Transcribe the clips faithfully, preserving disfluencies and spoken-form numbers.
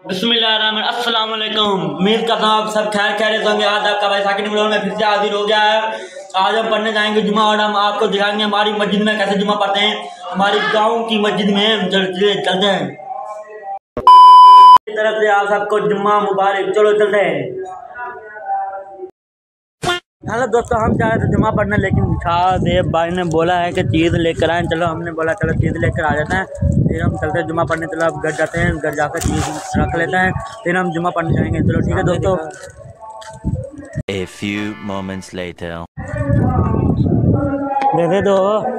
बिस्मिल्लाहिर्रहमानिर्रहीम। अस्सलाम वालेकुम। उम्मीद करता हूँ आप सब खैर खैरियत होंगे। आज आपका भाई साकिब ब्लॉग में फिर से हाजिर हो गया है। आज हम पढ़ने जाएंगे जुमा और हम आपको दिखाएंगे हमारी मस्जिद में कैसे जुमा पढ़ते हैं, हमारी गांव की मस्जिद में चलते चलते हैं। इस तरफ से आप सबको जुम्मा मुबारक। चलो चलते हैं। हेलो दोस्तों, हम जा रहे थे जुमा पढ़ने, लेकिन शाहदेव भाई ने बोला है कि चीज़ लेकर आए। चलो हमने बोला चलो चीज़ लेकर आ जाते हैं, फिर हम चलते हैं जुमा पढ़ने। चलो अब घर जाते हैं, घर जाकर चीज़ रख लेते हैं, फिर हम जुमा पढ़ने जाएंगे। चलो ठीक है दोस्तों। A few moments later. देखे दो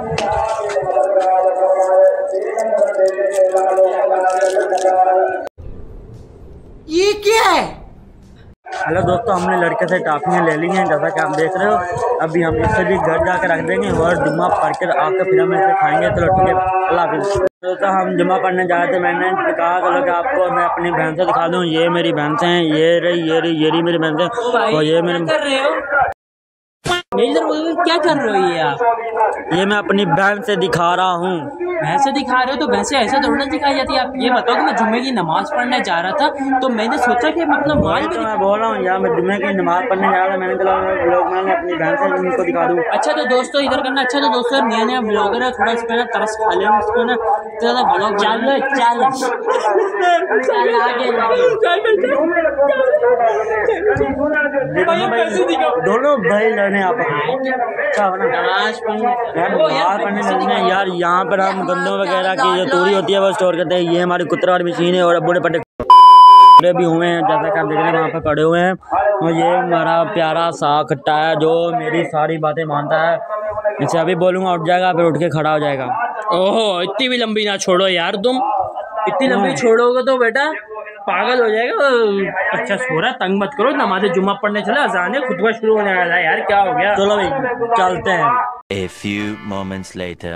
ये क्या है? हेलो दोस्तों, हमने लड़के से टाफियाँ ले ली हैं, जैसा कि आप देख रहे हो। अभी हम इसे भी घर जाकर रख देंगे और जुम्मा पढ़ कर आकर फिर हम इसे खाएंगे। चलो ठीक है, अल्लाह हाफिज़। दोस्तों हम जुम्मा पढ़ने जा रहे थे, मैंने कहा चलो कि आपको मैं अपनी बहन से दिखा दूँ। ये मेरी बहन से हैं, ये रही ये रही ये रही मेरी बहन से, और ये मेरे कर रहे हो क्या कर रहे हो ये आप? ये मैं अपनी बहन से दिखा रहा हूँ। भैंसे दिखा रहे हो तो भैंसे ऐसे थोड़ी ना दिखाई जाती है। आप ये बताओ कि मैं जुम्मे की नमाज पढ़ने जा रहा था तो मैंने सोचा कि मतलब माल तो मैं बोल रहा हूँ यार, मैं जुम्मे की नमाज पढ़ने जा रहा था, मैंने चला लोग मैंने अपनी बहन से उनको दिखा दूँ। अच्छा तो दोस्तों इधर करना। अच्छा तो दोस्तों नया नया ब्लॉगर है, थोड़ा इस पर ना तरस खा लेना इसको ना, ज़्यादा ब्लॉग चलो चलो दोनों भाई लड़ने आप नमाज पढ़ने यार। यहाँ पर हम गंदों वगैरह की जो तूरी होती है वो स्टोर करते हैं। ये हमारी कुतरा और मशीन है और बड़े पट्टे भी हुए हैं, जैसा कि आप देख रहे हैं वहाँ पे पड़े हुए हैं। और ये हमारा प्यारा सा खट्टा है जो मेरी सारी बातें मानता है। इसे अभी बोलूँगा उठ जाएगा, फिर उठ के खड़ा हो जाएगा। ओहो इतनी भी लंबी ना छोड़ो यार, तुम इतनी लंबी छोड़ोगे तो बेटा पागल हो जाएगा। अच्छा छोरा तंग मत करो, नमाज़े जुम्मा पढ़ने चले, अज़ान है खुतबा शुरू होने वाला है यार, क्या हो गया? चलो भाई चलते हैं। A few moments later.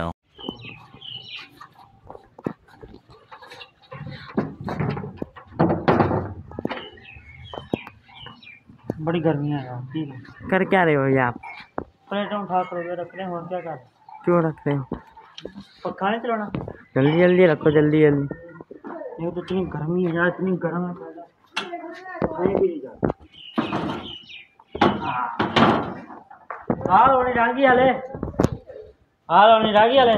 बड़ी गर्मी है यार। कर क्या रहे हो ये आप? प्लेटें उठा कर रख रहे हैं और क्या कर क्यों रख रहे हो? पक्का नहीं चलाना, जल्दी जल्दी रखो, जल्दी जल्दी। ये तो इतनी गर्मी है यार, इतनी गर्म है। हाल होने जागी हाले हाल होने जागी हाले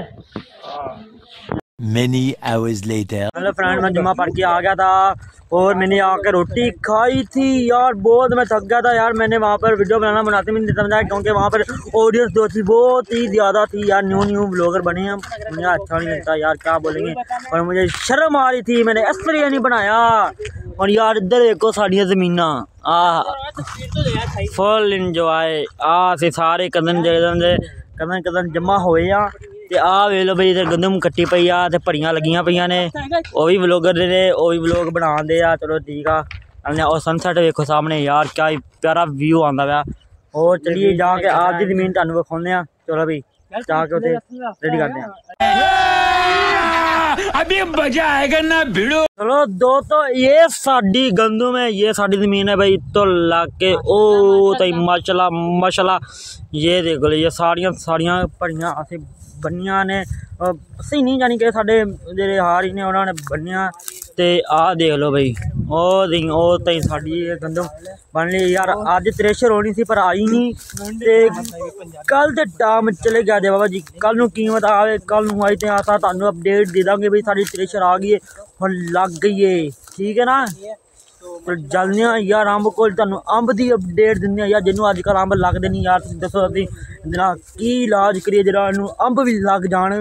Many hours later. Hello friend, मैं जुम्मा पढ़ के आ गया था और मैंने आकर रोटी खाई थी यार। बहुत मैं थक गया था यार। मैंने वहाँ पर वीडियो बनाना बनाते में नहीं समझा, क्योंकि वहाँ पर ऑडियंस जो थी बहुत ही ज़्यादा थी यार। न्यू न्यू ब्लॉगर बने हैं, मुझे अच्छा नहीं लगता यार, क्या बोलेंगे। और मुझे शर्म आ रही थी, मैंने इसलिए नहीं बनाया। और यार इधर देखो साड़ियाँ ज़मीना आ फुल इंजॉय आ से सारे कदम जगह कदम कदम जमा होए आ। ते आ वे लो भाई, इधर गंदम कट्टी पई आ ते भरियां लगियां पईयां ने। वो भी व्लॉगर ने, वो भी व्लॉग बना दे आ। चलो ठीक आ। हमने और सनसेट देखो सामने यार, क्या प्यारा व्यू आंदा पाया। और चलिए जाके आज दी ज़मीन तुहानू विखाउने आ। चलो भाई जाके उते रेडी करते हैं, अभी मजा आएगा ना भिड़ो। चलो दोस्तों, ये साडी गंदम है, ये साडी ज़मीन है भाई। तो लाके ओ तई माशाल्लाह माशाल्लाह, ये देख लो, ये साड़ियाँ साड़ियाँ भरियां असें बनिया ने। सही नहीं जानी कि साढ़े जेह्ड़े हारी ने उन्होंने बनिया। ते आ देख लो भाई, ओ दी ओ तई साड़ी गंदम बन ली यार। अज त्रेशर होनी सी पर आई नहीं, ते कल ते टाइम चले गया दे बाबा जी। कल नू कीमत आवे, कल नू आई ते आसा तुहानू अपडेट दे देंगे भाई साड़ी त्रेशर आ गई है और लग गई है, ठीक है ना। तो जलने यार अंब को तुहानू अंब दी अपडेट दिंदे यार। जिन्हों अजकल अंब लगदे नहीं यार, तुसीं दसो असीं इहदा की इलाज करिए जेह्ड़ा इहनू अंब भी लग जाण।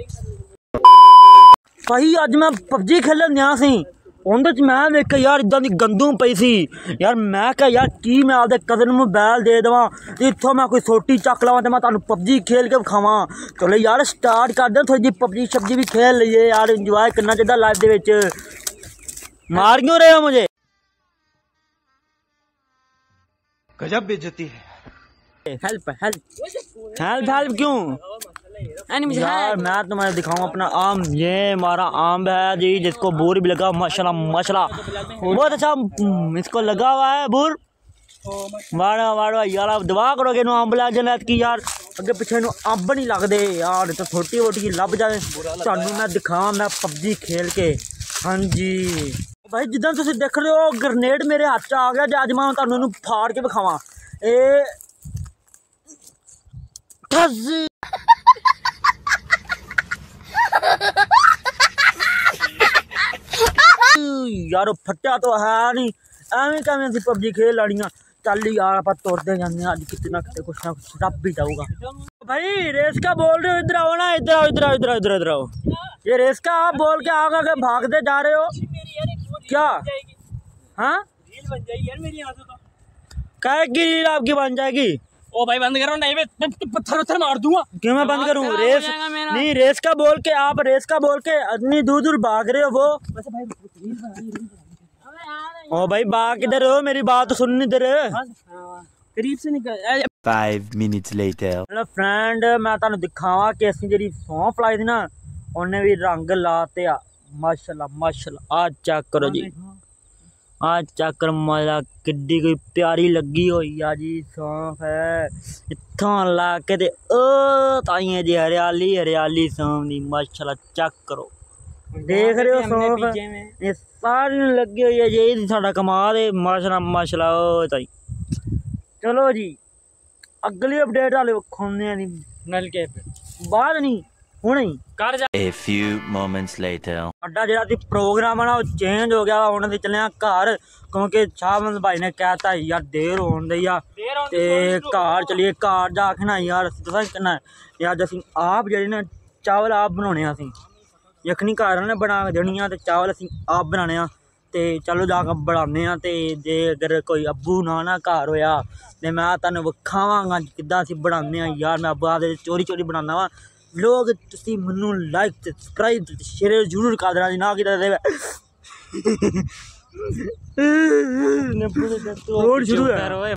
भाई अज मैं पबजी खेलन गया सी, उहदे च मैं वेख्या यार इदां दी गंदम पई सी यार। मैं क्या यार की मैं आपदे कदन मोबाइल दे देवां ते इत्थों मैं कोई सोटी चक लवां ते मैं तुहानू पबजी खेल के विखावां। चलो यार स्टार्ट कर दे, थोड़ी जी पबजी शब्जी भी खेल लईए यार, इंजॉय करना चाहिए लाइफ दे विच। मार क्यों रहे हो मुझे? गजब बेइज्जती है। हेल्प हेल्प हेल्प हेल्प क्यों यार? मैं तुम्हें दिखाऊं अपना आम। ये हमारा आम है जी, जिसको बूर भी लगा माशाल्लाह माशाल्लाह, बहुत अच्छा इसको लगा हुआ है बूर। वाड़ा वाड़ा यार, आप दुआ करोगे नु अंब लग जाने की यार। अगे पिछे नु अंब नहीं लगते यार, तो छोटी मोटी लभ जाए। तुहानू मैं दिखावां मैं पबजी खेल के। हाँ जी भाई जिदा तुम देख रहे हो ग्रनेड मेरे हाथ च आ गया जो अज मैं तुहानू फाड़ के विखावा ए यार फटिया तो है नहीं एवं कैमें अं पबजी खेल लानिया चल यार आप तुरते जाने अज कितने ना कितने कुछ ना कुछ रब ही जाऊगा। भाई रेस का बोल रहे हो इधर आओ ना इधर आओ इधर आओ इधर इधर इधर आओ ये रेस का आप बोल के आगे आगे भागते जा रहे हो क्या? हाँ क्या की रील आपकी बन जाएगी? ओ भाई बंद करो नहीं मैं पत्थर पत्थर मार दूंगा। क्यों मैं बंद करूँ? रेस नहीं रेस का बोल के आप रेस का बोल के इतनी दूर दूर भाग रहे हो वो। ओ भाई भाग किधर हो? मेरी बात सुन इधर करीब से निकल। Five minutes later. Hello friend मैं तुहानू दिखावा कि असीं जेहड़ी सौंफ लाई दी ना उन्हें भी रंग लाते आ माशाल्लाह माशाल्लाह। आ चेक करो जी आ चेक कर माला किड्डी कोई प्यारी लगी हुई आ जी सौंफ है इत्थों ला के ते ओ ताइए जी हरियाली हरियाली सौंफ दी माशाल्लाह चेक करो देख रहे हो सौंफ ये सारी लगी हुई है जी साडा कमाल है माशाल्लाह माशाल्लाह। ओ ताई चलो जी अगली अपडेट वाले खोलने नल के बाद नहीं हुणे ही कर जा। A few moments later. साडा जेहड़ा सी प्रोग्राम है ना वो चेंज हो गया हुण असीं चले घर क्योंकि शाहबंद भाई ने कहता यार देर होण दई आ ते घर चलिए घर जाके ना यार दसां करना यार असीं आप जेहड़े ना चावल आप बनाने असीं यखनी घर ने बना के देनी आ ते चावल असीं आप बनाने आ ते चलो जाके बनाने आ ते जे अगर कोई अब्बू ना ना घर होया ते मैं तुहानू विखावांगा किद्दां असीं बनाने आ यार। मैं बाद चोरी चोरी बनाना वा लोग तुसी मन्नू लाइक सब्सक्राइब शेयर जरूर कर देना जी ना कि शुरू है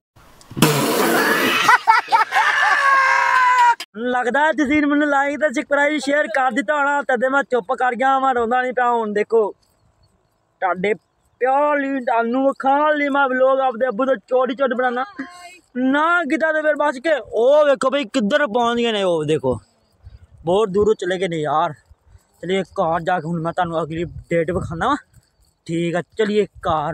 लगता है तुसी मैनू लाइक ते सब्सक्राइब शेयर कर दिता होना तदे मैं चुप कर गया मैं रोंदा नहीं पिया। हुण देखो तुहाडे प्यार लई तुहानू विखाण लई मैं लोग अपने अब्बू तो चोरी चोरी बनाना ना किता ते फिर बच के ओ वेखो भाई किधर पहुंच गए ने। ओ देखो बहुत दूरों चले गए नहीं यार। चलिए घर जाके हूँ मैं तुहानू अगली डेट विखाना वा ठीक है। चलिए घर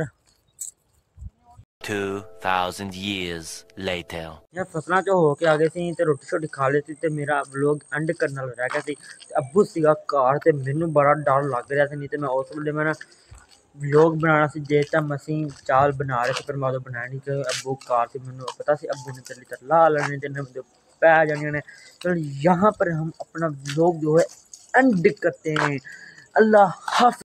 Two thousand years later. यार फसलों चो हो के आ गए सी ते रोटी शोटी खा ली ते मेरा व्लॉग एंड करने वाला रह गया सी। अब्बू सीगा घर ते मैनू बड़ा डर लग रहा सी नहीं तो मैं उस वेले मैं व्लॉग बनाना सी जे टाइम असीं चावल बना रहे थे पर मैं उदों बनाया नहीं कि अब्बू घर से मैनू पता सी अब्बू ने चली तर ला लेने ते पै जाने ने। तो यहाँ पर हम अपना व्लॉग जो है एंड करते हैं। अल्लाह हाफ़िज़।